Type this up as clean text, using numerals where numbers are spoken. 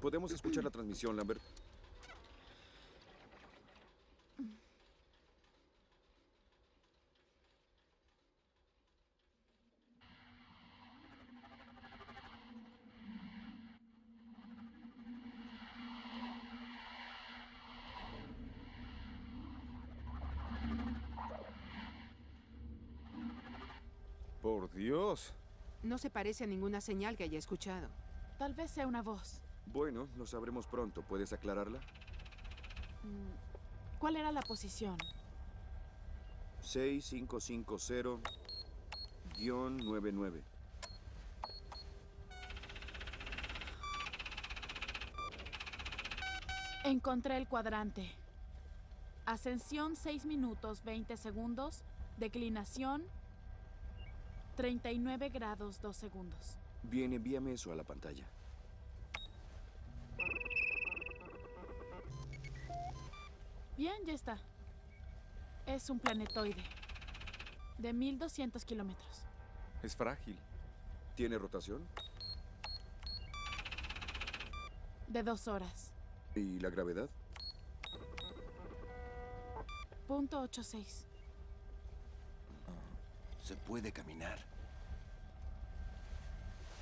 Podemos escuchar la transmisión, Lambert. Por Dios. No se parece a ninguna señal que haya escuchado. Tal vez sea una voz. Bueno, lo sabremos pronto. ¿Puedes aclararla? ¿Cuál era la posición? 6550-99. Encontré el cuadrante. Ascensión 6 minutos 20 segundos. Declinación 39 grados 2 segundos. Bien, envíame eso a la pantalla. Bien, ya está. Es un planetoide. De 1200 kilómetros. Es frágil. ¿Tiene rotación? De 2 horas. ¿Y la gravedad? .86. Se puede caminar.